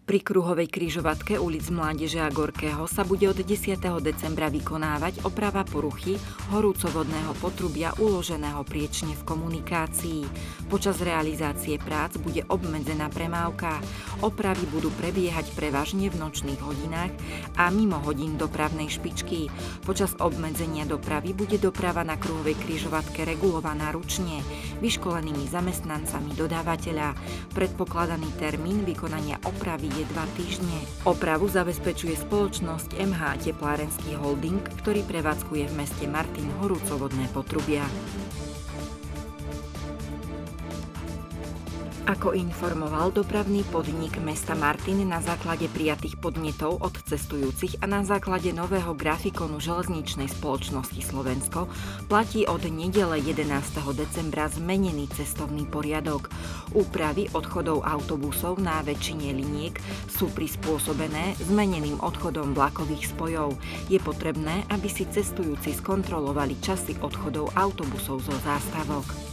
Pri kruhovej križovatke ulic Mládeže a Gorkého sa bude od 10. decembra vykonávať oprava poruchy horúcovodného potrubia uloženého priečne v komunikácii. Počas realizácie prác bude obmedzená premávka. Opravy budú prebiehať prevažne v nočných hodinách a mimo hodín dopravnej špičky. Počas obmedzenia dopravy bude doprava na kruhovej križovatke regulovaná ručne, vyškolenými zamestnancami dodávateľa. Predpokladaný termín vykonania opravy je 2 týždne. Opravu zabezpečuje spoločnosť MH Teplárenský holding, ktorý prevádzkuje v meste Martin horúcovodné potrubia. Ako informoval dopravný podnik mesta Martin na základe prijatých podnetov od cestujúcich a na základe nového grafikonu železničnej spoločnosti Slovensko, platí od nedele 11. decembra zmenený cestovný poriadok. Úpravy odchodov autobusov na väčšine liniek sú prispôsobené zmeneným odchodom vlakových spojov. Je potrebné, aby si cestujúci skontrolovali časy odchodov autobusov zo zástavok.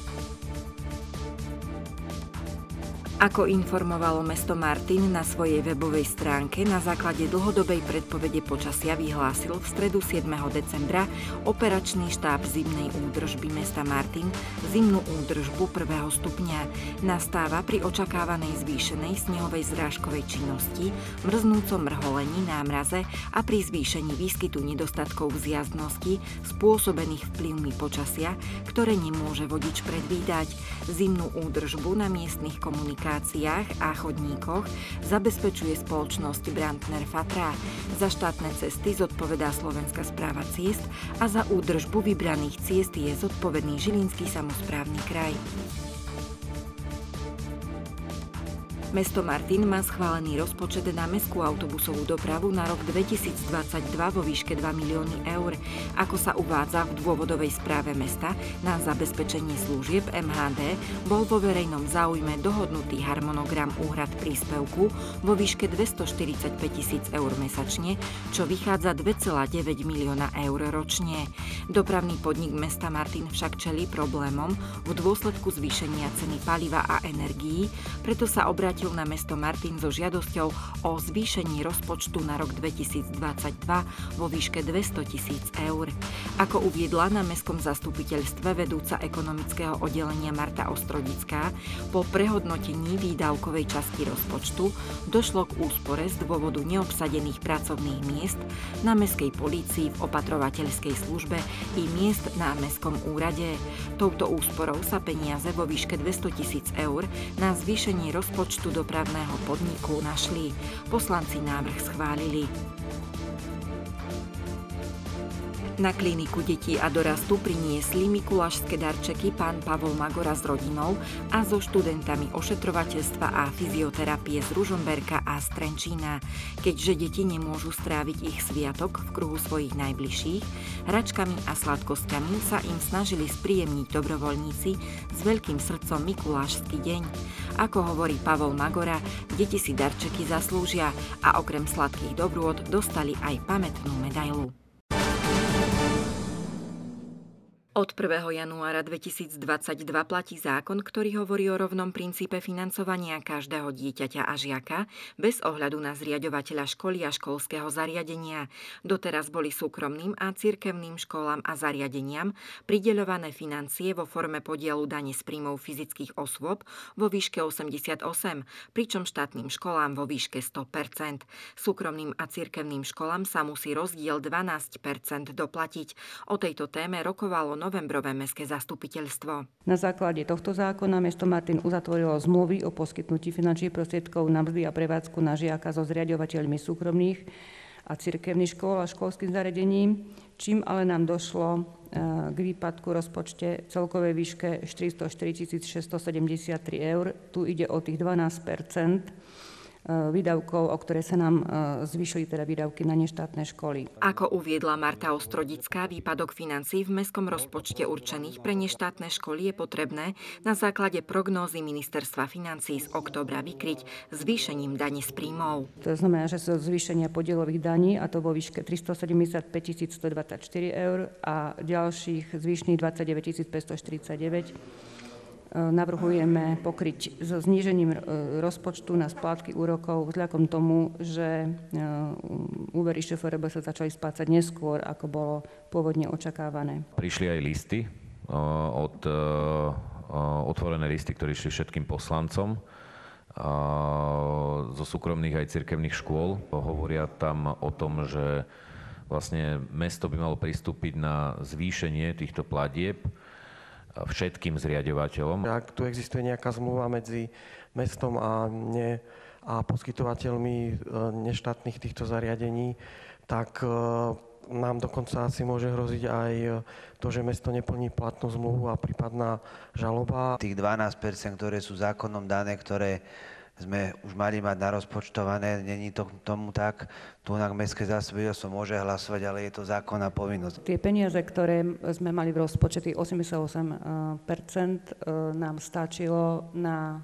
Ako informovalo mesto Martin na svojej webovej stránke, na základe dlhodobej predpovede počasia vyhlásil v stredu 7. decembra operačný štáb zimnej údržby mesta Martin zimnú údržbu 1. stupňa. Nastáva pri očakávanej zvýšenej snehovej zrážkovej činnosti, mrznúcom mrholení, námraze a pri zvýšení výskytu nedostatkov v zjazdnosti spôsobených vplyvmi počasia, ktoré nemôže vodič predvídať. Zimnú údržbu na miestnych komunikáciách a chodníkoch zabezpečuje spoločnosť Brandner Fatra. Za štátne cesty zodpovedá Slovenská správa ciest a za údržbu vybraných ciest je zodpovedný Žilinský samosprávny kraj. Mesto Martin má schválený rozpočet na mestskú autobusovú dopravu na rok 2022 vo výške 2 milióny eur. Ako sa uvádza v dôvodovej správe mesta, na zabezpečenie služieb MHD bol vo verejnom záujme dohodnutý harmonogram úhrad príspevku vo výške 245 000 eur mesačne, čo vychádza 2,9 milióna eur ročne. Dopravný podnik mesta Martin však čelí problémom v dôsledku zvýšenia ceny paliva a energií, preto sa obrátil na mesto Martin so žiadosťou o zvýšení rozpočtu na rok 2022 vo výške 200 000 eur. Ako uviedla na mestskom zastupiteľstve vedúca ekonomického oddelenia Marta Ostrodická, po prehodnotení výdavkovej časti rozpočtu došlo k úspore z dôvodu neobsadených pracovných miest na mestskej polícii v opatrovateľskej službe i miest na mestskom úrade. Touto úsporou sa peniaze vo výške 200 000 eur na zvýšenie rozpočtu dopravného podniku našli. Poslanci návrh schválili. Na kliniku detí a dorastu priniesli mikulášske darčeky pán Pavol Magora s rodinou a so študentami ošetrovateľstva a fyzioterapie z Ružomberka a z Trenčína. Keďže deti nemôžu stráviť ich sviatok v kruhu svojich najbližších, hračkami a sladkosťami sa im snažili spríjemniť dobrovoľníci s veľkým srdcom Mikulášsky deň. Ako hovorí Pavol Magora, deti si darčeky zaslúžia a okrem sladkých dobrôt dostali aj pamätnú medailu. Od 1. januára 2022 platí zákon, ktorý hovorí o rovnom princípe financovania každého dieťaťa a žiaka bez ohľadu na zriaďovateľa školy a školského zariadenia. Doteraz boli súkromným a cirkevným školám a zariadeniam prideľované financie vo forme podielu dane z príjmov fyzických osôb vo výške 88%, pričom štátnym školám vo výške 100%. Súkromným a cirkevným školám sa musí rozdiel 12% doplatiť. O tejto téme rokovalo novembrové mestské zastupiteľstvo. Na základe tohto zákona mesto Martin uzatvorilo zmluvy o poskytnutí finančných prostriedkov na mzdy a prevádzku na žiaka so zriaďovateľmi súkromných a cirkevných škôl a školských zariadení, čím ale nám došlo k výpadku rozpočte celkovej výške 404 673 eur. Tu ide o tých 12% výdavkov, o ktoré sa nám zvýšili teda výdavky na neštátne školy. Ako uviedla Marta Ostrodická, výpadok financií v mestskom rozpočte určených pre neštátne školy je potrebné na základe prognózy ministerstva financií z októbra vykryť zvýšením dane z príjmov. To znamená, že zo zvýšenia podielových daní, a to vo výške 375 124 eur a ďalších zvyšných 29 549 navrhujeme pokryť so znížením rozpočtu na splátky úrokov vzhľadom tomu, že úvery ŠFRB sa začali splácať neskôr, ako bolo pôvodne očakávané. Prišli aj listy, otvorené listy, ktoré išli všetkým poslancom zo súkromných aj cirkevných škôl. Hovoria tam o tom, že vlastne mesto by malo pristúpiť na zvýšenie týchto platieb všetkým zriaďovateľom. Ak tu existuje nejaká zmluva medzi mestom a poskytovateľmi neštátnych týchto zariadení, tak nám dokonca asi môže hroziť aj to, že mesto neplní platnú zmluvu a prípadná žaloba. Tých 12%, ktoré sú zákonom dané, ktoré sme už mali mať narozpočtované, není to tomu tak. Tu na mestské zastupiteľstvo môže hlasovať, ale je to zákonná povinnosť. Tie peniaze, ktoré sme mali v rozpočte, 88%, nám stačilo na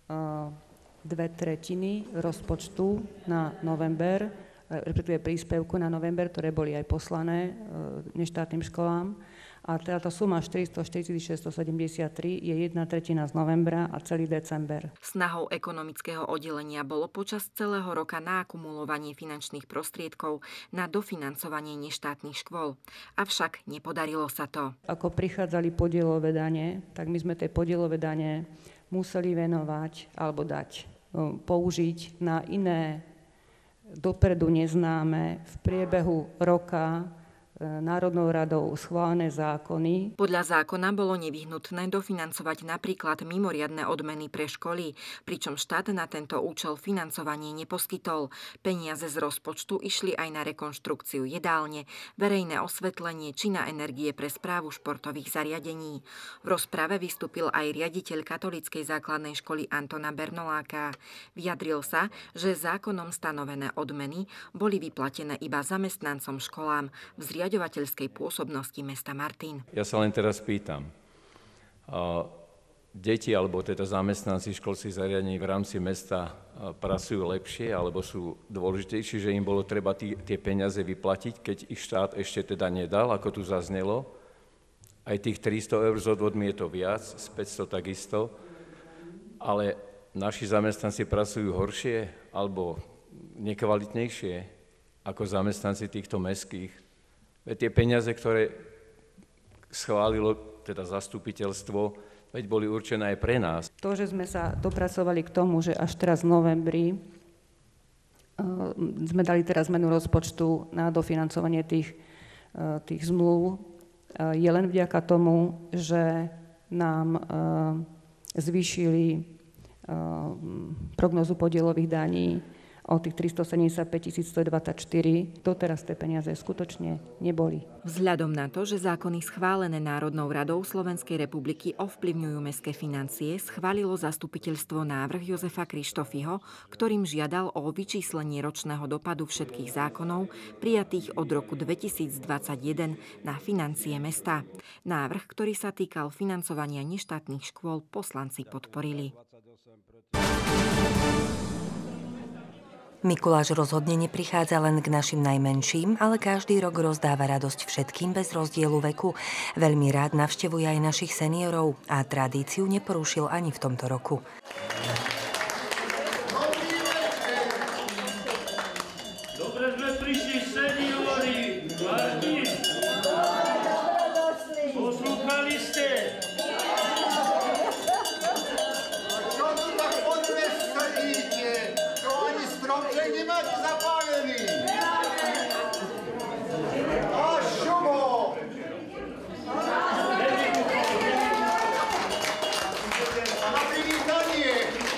2/3 rozpočtu na november, respektíve príspevku na november, ktoré boli aj poslané neštátnym školám. A táto suma 440 673 je 1/3 z novembra a celý december. Snahou ekonomického oddelenia bolo počas celého roka naakumulovanie finančných prostriedkov na dofinancovanie neštátnych škôl. Avšak nepodarilo sa to. Ako prichádzali podielové dane, tak my sme tie podielové dane museli venovať alebo použiť na iné dopredu neznáme v priebehu roka Národnou radou schválené zákony. Podľa zákona bolo nevyhnutné dofinancovať napríklad mimoriadne odmeny pre školy, pričom štát na tento účel financovanie neposkytol. Peniaze z rozpočtu išli aj na rekonštrukciu jedálne, verejné osvetlenie či na energie pre správu športových zariadení. V rozprave vystúpil aj riaditeľ katolíckej základnej školy Antona Bernoláka. Vyjadril sa, že zákonom stanovené odmeny boli vyplatené iba zamestnancom školám v zriaďovateľskej pôsobnosti mesta Martin. Ja sa len teraz pýtam, deti alebo teda zamestnanci školských zariadení v rámci mesta pracujú lepšie alebo sú dôležitejšie, že im bolo treba tie peniaze vyplatiť, keď ich štát ešte teda nedal, ako tu zaznelo. Aj tých 300 eur z odvodmi je to viac, z 500 takisto, ale naši zamestnanci pracujú horšie alebo nekvalitnejšie ako zamestnanci týchto mestských. Tie peniaze, ktoré schválilo teda zastupiteľstvo, veď boli určené aj pre nás. To, že sme sa dopracovali k tomu, že až teraz v novembri sme dali teraz zmenu rozpočtu na dofinancovanie tých zmluv, je len vďaka tomu, že nám zvýšili prognozu podielových daní o tých 375 124, doteraz tie peniaze skutočne neboli. Vzhľadom na to, že zákony schválené Národnou radou Slovenskej republiky ovplyvňujú mestské financie, schválilo zastupiteľstvo návrh Jozefa Krištofyho, ktorým žiadal o vyčíslenie ročného dopadu všetkých zákonov prijatých od roku 2021 na financie mesta. Návrh, ktorý sa týkal financovania neštátnych škôl, poslanci podporili. Mikuláš rozhodne neprichádza len k našim najmenším, ale každý rok rozdáva radosť všetkým bez rozdielu veku. Veľmi rád navštevuje aj našich seniorov a tradíciu neporušil ani v tomto roku. Dobre sme prišli seniori, vážni. Poslúchali ste? Nemáte zapálený! A šumo! A na privítanie!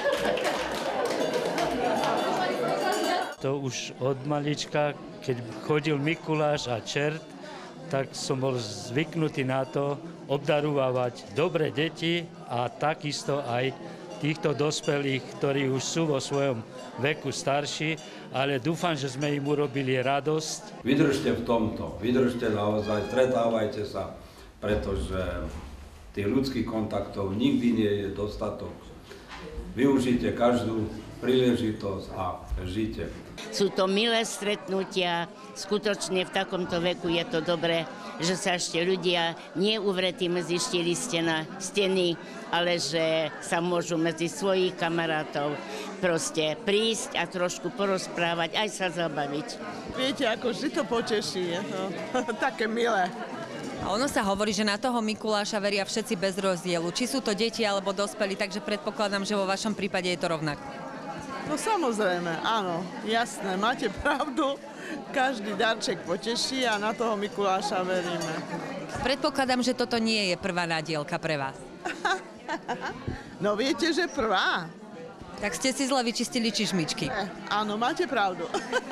To už od malička, keď chodil Mikuláš a čert, tak som bol zvyknutý na to obdarúvať dobré deti a takisto aj týchto dospelých, ktorí už sú vo svojom veku starší, ale dúfam, že sme im urobili radosť. Vydržte v tomto, vydržte naozaj, stretávajte sa, pretože tých ľudských kontaktov nikdy nie je dostatok. Využite každú príležitosť a žite. Sú to milé stretnutia, skutočne v takomto veku je to dobré, že sa ešte ľudia neuvretí medzi štyri steny ale že sa môžu medzi svojich kamarátov proste prísť a trošku porozprávať, aj sa zabaviť. Viete, ako vždy to poteší, je to také milé. A ono sa hovorí, že na toho Mikuláša veria všetci bez rozdielu. Či sú to deti alebo dospelí, takže predpokladám, že vo vašom prípade je to rovnako. No samozrejme, áno, jasné, máte pravdu. Každý darček poteší a na toho Mikuláša veríme. Predpokladám, že toto nie je prvá nádielka pre vás. No viete, že prvá. Tak ste si zle vyčistili čižmičky. Áno, máte pravdu.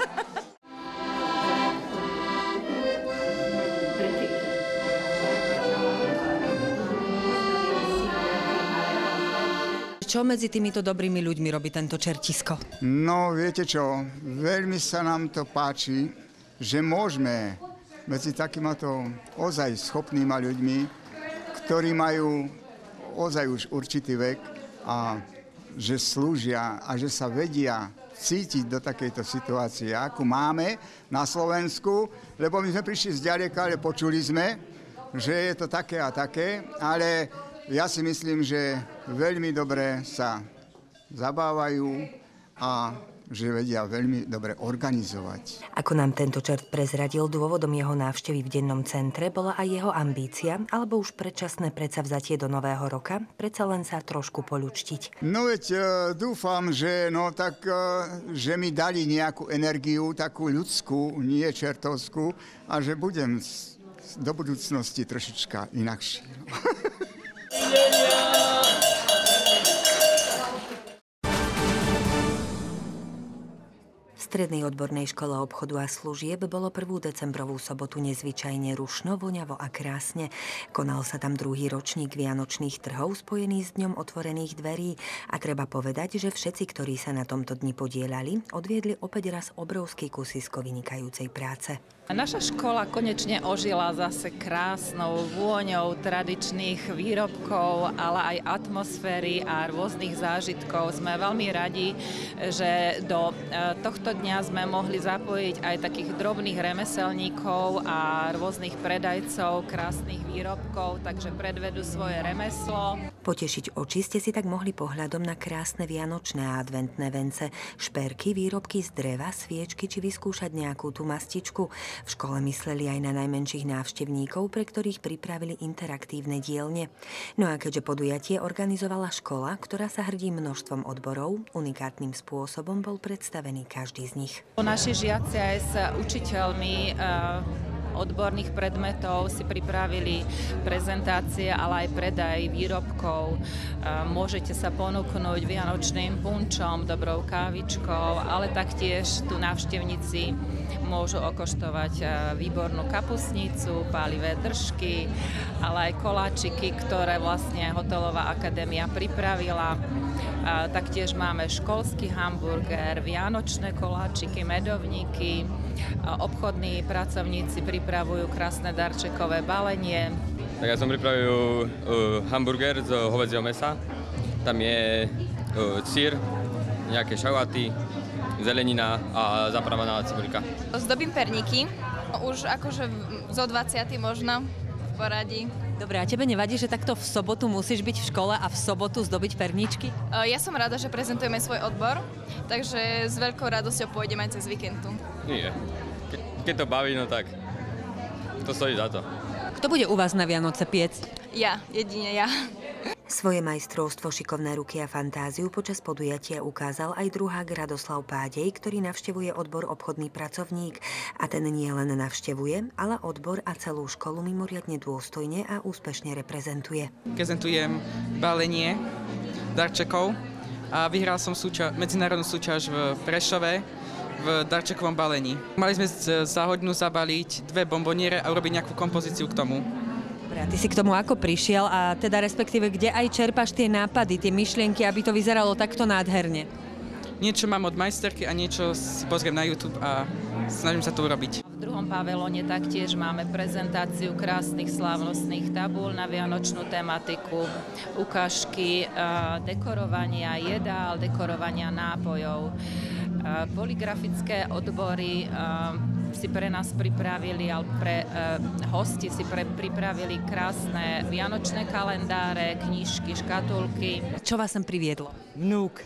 Čo medzi týmito dobrými ľuďmi robí tento čertisko? No, viete čo, veľmi sa nám to páči, že môžeme medzi takýmito ozaj schopnými ľuďmi, ktorí majú ozaj už určitý vek a že slúžia a že sa vedia cítiť do takejto situácie, akú máme na Slovensku, lebo my sme prišli z ďaleka, ale počuli sme, že je to také a také, ale ja si myslím, že veľmi dobre sa zabávajú a že vedia veľmi dobre organizovať. Ako nám tento čert prezradil, dôvodom jeho návštevy v dennom centre bola aj jeho ambícia, alebo už predčasné predsavzatie do nového roka, predsa len sa trošku poľučtiť. No veď dúfam, že že mi dali nejakú energiu, takú ľudskú, nie čertovskú, a že budem do budúcnosti trošička inakší. V Strednej odbornej škole obchodu a služieb bolo 1. decembrovú sobotu nezvyčajne rušno, voňavo a krásne. Konal sa tam druhý ročník vianočných trhov spojený s dňom otvorených dverí a treba povedať, že všetci, ktorí sa na tomto dni podieľali, odviedli opäť raz obrovský kusisko vynikajúcej práce. Naša škola konečne ožila zase krásnou vôňou tradičných výrobkov, ale aj atmosféry a rôznych zážitkov. Sme veľmi radi, že do tohto dňa sme mohli zapojiť aj takých drobných remeselníkov a rôznych predajcov krásnych výrobkov, takže predvedú svoje remeslo. Potešiť oči ste si tak mohli pohľadom na krásne vianočné a adventné vence, šperky, výrobky z dreva, sviečky či vyskúšať nejakú tú mastičku. V škole mysleli aj na najmenších návštevníkov, pre ktorých pripravili interaktívne dielne. No a keďže podujatie organizovala škola, ktorá sa hrdí množstvom odborov, unikátnym spôsobom bol predstavený každý z nich. Naši žiaci aj s učiteľmi odborných predmetov si pripravili prezentácie, ale aj predaj výrobkov. Môžete sa ponúknuť vianočným punčom, dobrou kávičkou, ale taktiež tu návštevníci môžu okoštovať výbornú kapustnicu, pálivé držky, ale aj koláčiky, ktoré vlastne Hotelová akadémia pripravila. Taktiež máme školský hamburger, vianočné koláčiky, medovníky. Obchodní pracovníci pripravujú krásne darčekové balenie. Tak ja som pripravil hamburger z hovädzieho mäsa. Tam je syr, nejaké šalaty, zelenina a zapravená cibulka. Zdobím perníky, už akože zo 20 možno v poradí. Dobre, a tebe nevadí, že takto v sobotu musíš byť v škole a v sobotu zdobiť perníčky? Ja som rada, že prezentujeme svoj odbor, takže s veľkou radosťou pôjdem aj cez víkend tu. Nie. Keď to baví, no tak to stojí za to. Kto bude u vás na Vianoce piec? Ja, jedine ja. Svoje majstrovstvo, šikovné ruky a fantáziu počas podujatia ukázal aj druhák Radoslav Pádej, ktorý navštevuje odbor obchodný pracovník. A ten nie len navštevuje, ale odbor a celú školu mimoriadne dôstojne a úspešne reprezentuje. Prezentujem balenie darčekov a vyhral som medzinárodnú súťaž v Prešove v darčekovom balení. Mali sme za hodinu zabaliť 2 bomboniere a urobiť nejakú kompozíciu k tomu. Dobre, a ty si k tomu ako prišiel a teda respektíve kde aj čerpáš tie nápady, tie myšlienky, aby to vyzeralo takto nádherne? Niečo mám od majsterky a niečo si pozriem na YouTube a snažím sa to urobiť. V druhom pavilóne taktiež máme prezentáciu krásnych slávnostných tabúľ na vianočnú tematiku, ukážky dekorovania jedál, dekorovania nápojov. Poligrafické odbory si pre nás pripravili, alebo pre hosti si pripravili krásne vianočné kalendáre, knižky, škatulky. Čo vás sem priviedlo? Vnúk.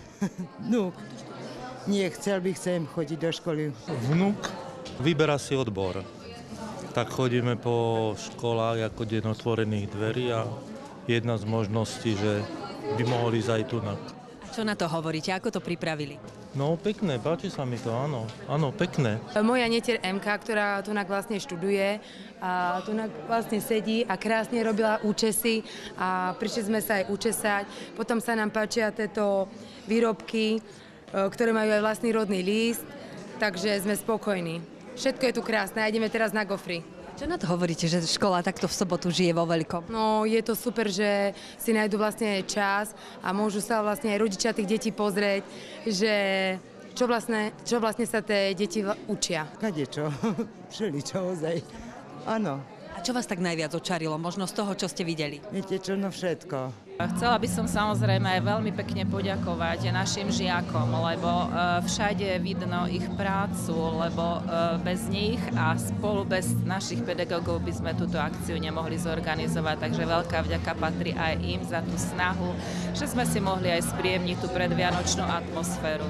Nie, chcel by chcem chodiť do školy. Vnúk vyberá si odbor. Tak chodíme po školách ako deň otvorených dverí a jedna z možností, že by mohli ísť aj tunak. Čo na to hovoríte? Ako to pripravili? No pekné, páči sa mi to, áno. Áno, pekné. Moja netier MK, ktorá tunak vlastne študuje a tunak vlastne sedí a krásne robila účesy a prišli sme sa aj učesať. Potom sa nám páčia tieto výrobky, ktoré majú aj vlastný rodný list, takže sme spokojní. Všetko je tu krásne a ideme teraz na gofry. Čo na to hovoríte, že škola takto v sobotu žije vo veľkom? No, je to super, že si nájdu vlastne čas a môžu sa vlastne aj rodičia tých detí pozrieť, že čo vlastne sa tie deti učia. Kadečo, všeličo ozaj. Áno. A čo vás tak najviac očarilo, možno z toho, čo ste videli? Viete čo, no všetko. Chcela by som samozrejme veľmi pekne poďakovať našim žiakom, lebo všade vidno ich prácu, lebo bez nich a spolu bez našich pedagógov by sme túto akciu nemohli zorganizovať, takže veľká vďaka patrí aj im za tú snahu, že sme si mohli aj spríjemniť tú predvianočnú atmosféru.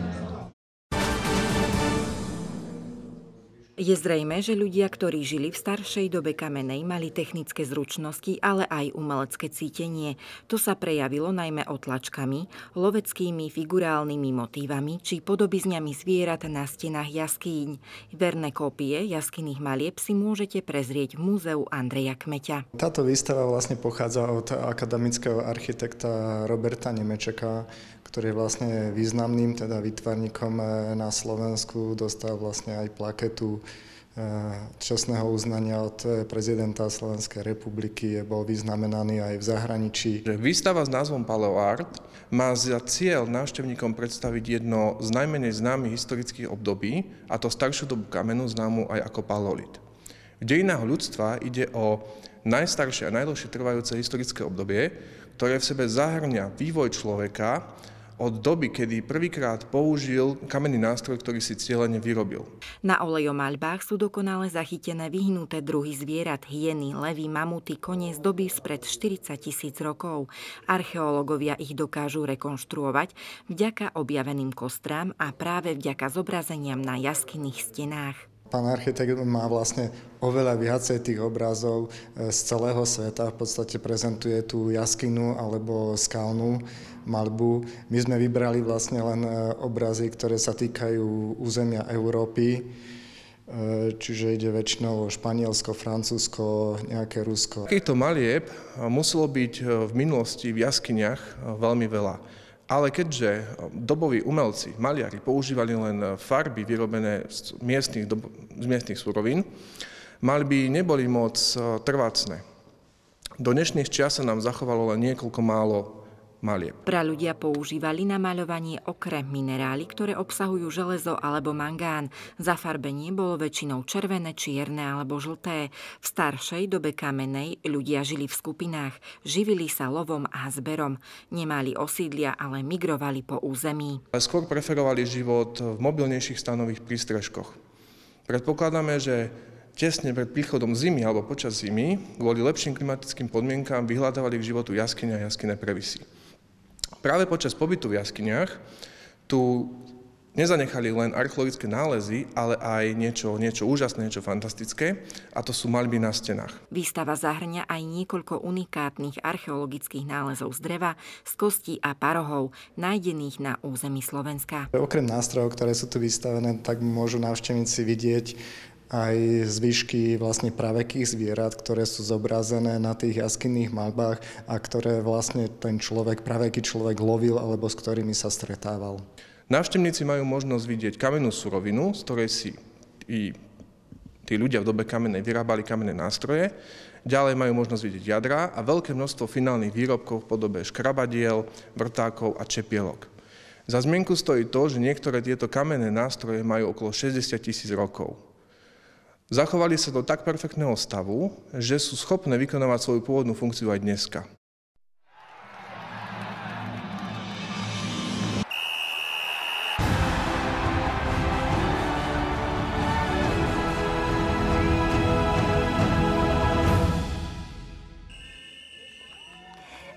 Je zrejmé, že ľudia, ktorí žili v staršej dobe kamennej, mali technické zručnosti, ale aj umelecké cítenie. To sa prejavilo najmä otlačkami, loveckými figurálnymi motívami či podobizňami zvierat na stenách jaskýň. Verné kópie jaskyných malieb si môžete prezrieť v múzeu Andreja Kmeťa. Táto výstava vlastne pochádza od akademického architekta Roberta Nemečeka, ktorý je vlastne významným teda výtvarníkom na Slovensku, dostal vlastne aj plaketu čestného uznania od prezidenta Slovenskej republiky, bol vyznamenaný aj v zahraničí. Výstava s názvom Paleoart má za cieľ návštevníkom predstaviť jedno z najmenej známych historických období, a to staršiu dobu kamenu známu aj ako paleolit. V dejinách ľudstva ide o najstaršie a najdlhšie trvajúce historické obdobie, ktoré v sebe zahŕňa vývoj človeka od doby, kedy prvýkrát použil kamenný nástroj, ktorý si cieľene vyrobil. Na olejomaľbách sú dokonale zachytené vyhnuté druhy zvierat, hyeny, levy, mamuty, kone z doby spred 40 000 rokov. Archeológovia ich dokážu rekonštruovať vďaka objaveným kostrám a práve vďaka zobrazeniam na jaskyných stenách. Pán architekt má vlastne oveľa viacej tých obrazov z celého sveta. V podstate prezentuje tú jaskynu alebo skalnú maľbu. My sme vybrali vlastne len obrazy, ktoré sa týkajú územia Európy, čiže ide väčšinou o Španielsko, Francúzsko, nejaké Rusko. Takýchto malieb muselo byť v minulosti v jaskyniach veľmi veľa. Ale keďže doboví umelci, maliari, používali len farby vyrobené z miestnych surovín, maľby neboli moc trvácne. Do dnešných čias sa nám zachovalo len niekoľko málo malieb. Praľudia používali na maľovanie okre minerály, ktoré obsahujú železo alebo mangán. Zafarbenie bolo väčšinou červené, čierne alebo žlté. V staršej dobe kamennej ľudia žili v skupinách, živili sa lovom a zberom. Nemali osídlia, ale migrovali po území. Skôr preferovali život v mobilnejších stanových prístrežkoch. Predpokladáme, že tesne pred príchodom zimy alebo počas zimy kvôli lepším klimatickým podmienkám vyhľadávali k životu jaskyne a jaskyné previsy. Práve počas pobytu v jaskyniach tu nezanechali len archeologické nálezy, ale aj niečo úžasné, niečo fantastické, a to sú maľby na stenách. Výstava zahŕňa aj niekoľko unikátnych archeologických nálezov z dreva, z kostí a parohov, nájdených na území Slovenska. Okrem nástrojov, ktoré sú tu vystavené, tak môžu návštevníci vidieť aj zvyšky vlastne pravekých zvierat, ktoré sú zobrazené na tých jaskinných maľbách a ktoré vlastne ten praveký človek lovil alebo s ktorými sa stretával. Návštevníci majú možnosť vidieť kamennú surovinu, z ktorej si tí ľudia v dobe kamennej vyrábali kamenné nástroje. Ďalej majú možnosť vidieť jadra a veľké množstvo finálnych výrobkov v podobe škrabadiel, vrtákov a čepielok. Za zmienku stojí to, že niektoré tieto kamenné nástroje majú okolo 60 000 rokov. Zachovali sa do tak perfektného stavu, že sú schopné vykonávať svoju pôvodnú funkciu aj dneska.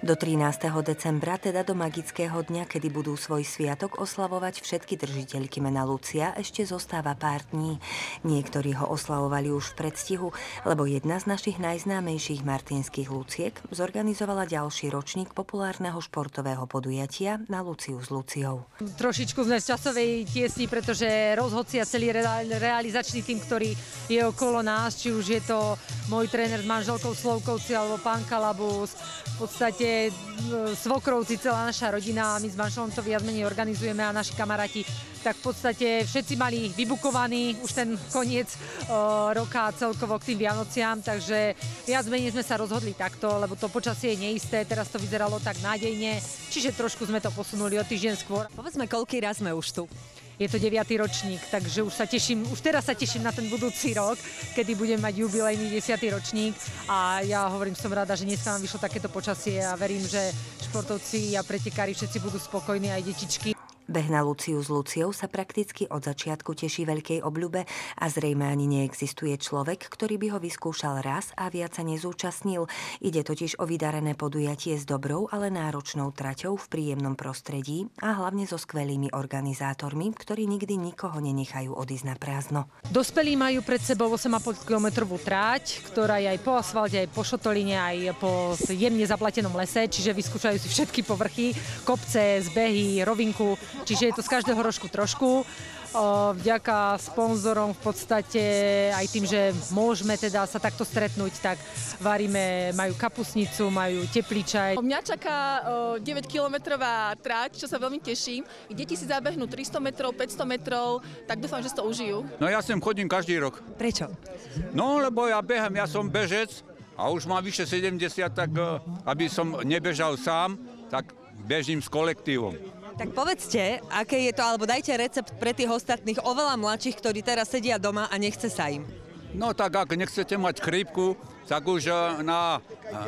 Do 13. decembra, teda do magického dňa, kedy budú svoj sviatok oslavovať všetky držiteľky mena Lucia, ešte zostáva pár dní. Niektorí ho oslavovali už v predstihu, lebo jedna z našich najznámejších martinských Luciek zorganizovala ďalší ročník populárneho športového podujatia Na Luciu s Luciou. Trošičku sme v časovej tiesni, pretože rozhodci a celý realizačný tým, ktorý je okolo nás, či už je to môj tréner s manželkou Slovkovci alebo pán Kalabus, v podstate svokrovci, celá naša rodina, my s manželom to viac menej organizujeme a naši kamaráti, tak v podstate všetci mali vybukovaný už ten koniec roka celkovo k tým Vianociam, takže viac menej sme sa rozhodli takto, lebo to počasie je neisté, teraz to vyzeralo tak nádejne, čiže trošku sme to posunuli o týždeň skôr. Povedzme, koľký raz sme už tu? Je to 9. ročník, takže už teraz sa teším na ten budúci rok, kedy budem mať jubilejný 10. ročník a ja hovorím, som rada, že dneska nám vyšlo takéto počasie a verím, že športovci a pretekári všetci budú spokojní, aj detičky. Beh na Luciu s Luciou sa prakticky od začiatku teší veľkej obľube a zrejme ani neexistuje človek, ktorý by ho vyskúšal raz a viac sa nezúčastnil. Ide totiž o vydarené podujatie s dobrou, ale náročnou traťou v príjemnom prostredí a hlavne so skvelými organizátormi, ktorí nikdy nikoho nenechajú odísť na prázdno. Dospelí majú pred sebou 8,5 kilometrovú tráť, ktorá je aj po asfalte, aj po šotoline, aj po jemne zaplatenom lese, čiže vyskúšajú si všetky povrchy, kopce, zbehy, rovinku. Čiže je to z každého rožku trošku. Vďaka sponzorom v podstate aj tým, že môžeme teda sa takto stretnúť, tak varíme, majú kapusnicu, majú teplý čaj. Mňa čaká 9-kilometrová tráť, čo sa veľmi teším. Deti si zabehnú 300 metrov, 500 metrov, tak dúfam, že si to užijú. No ja sem chodím každý rok. Prečo? No lebo ja behám, ja som bežec a už mám vyše 70, tak aby som nebežal sám, tak bežím s kolektívom. Tak povedzte, aké je to, alebo dajte recept pre tých ostatných, oveľa mladších, ktorí teraz sedia doma a nechce sa im. No tak ak nechcete mať chrípku, tak už na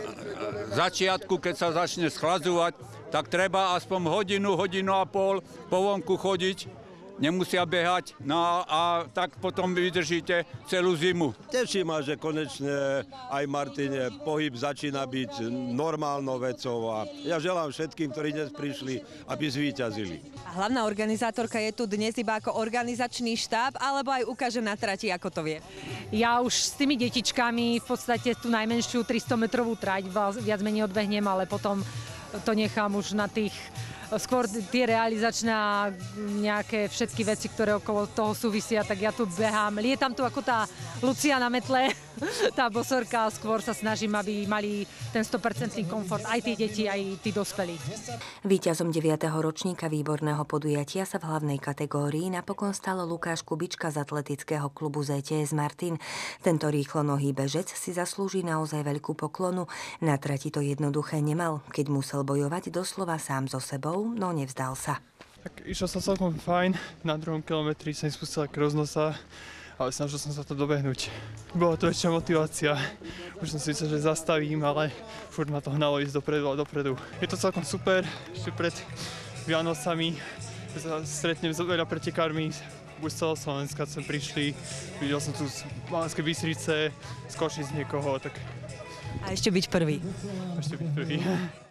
začiatku, keď sa začne schladzovať, tak treba aspoň hodinu, hodinu a pol po vonku chodiť. Nemusia behať, no a tak potom vydržíte celú zimu. Teší ma, že konečne aj Martine pohyb začína byť normálnou vecou a ja želám všetkým, ktorí dnes prišli, aby zvíťazili. A hlavná organizátorka je tu dnes iba ako organizačný štáb, alebo aj ukáže na trati, ako to vie? Ja už s tými detičkami v podstate tú najmenšiu 300-metrovú trať viac menej odbehnem, ale potom to nechám už na tých skôr tie realizačné a nejaké všetky veci, ktoré okolo toho súvisia, tak ja tu behám. Lietam tu ako tá Lucia na metle, tá bosorka, skôr sa snažím, aby mali ten 100% komfort, aj tí deti, aj tí dospelí. Víťazom 9. ročníka výborného podujatia sa v hlavnej kategórii napokon stal Lukáš Kubička z atletického klubu ZTS Martin. Tento rýchlonohý bežec si zaslúži naozaj veľkú poklonu. Na trati to jednoduché nemal, keď musel bojovať doslova sám so sebou, no nevzdal sa. Tak išlo sa celkom fajn, na 2. kilometri sa mi spustila krv z nosa, ale snažil som sa to dobehnúť. Bola to väčšia motivácia, už som si myslel, že zastavím, ale furt ma to hnalo ísť dopredu a dopredu. Je to celkom super, ešte pred Vianocami stretnem s veľa pretekármi, už z celého Slovenska sem prišli, videl som tu z Banskej Bystrice, z Košíc niekoho, tak... A ešte byť prvý. Ešte byť prvý.